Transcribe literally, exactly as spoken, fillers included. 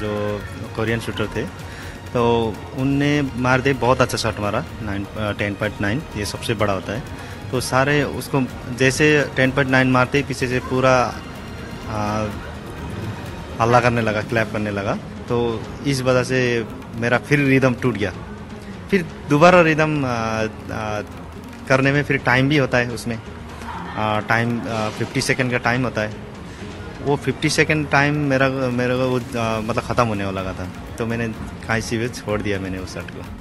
जो Korean shooter थे, तो उनने मार दिए, बहुत अच्छा शॉट मारा, नाइन टेन पॉइंट नाइन, ये सबसे बड़ा होता है। तो सारे उसको जैसे टेन पॉइंट नाइन मारते ही पीछे से पूरा हल्ला करने लगा, क्लैप करने लगा। तो इस वजह से मेरा फिर रिदम टूट गया। फिर दोबारा रिदम करने में फिर टाइम भी होता है, उसमें टाइम फिफ्टी सेकेंड का टाइम होता है। वो फिफ्टी सेकेंड टाइम मेरा मेरा वो मतलब ख़त्म होने वाला था, तो मैंने कहीं से भी छोड़ दिया मैंने उस शॉट को।